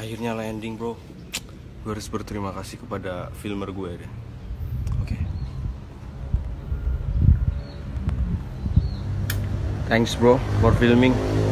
Akhirnya landing bro. Gue harus berterima kasih kepada filmer gue deh. Oke. Thanks bro for filming.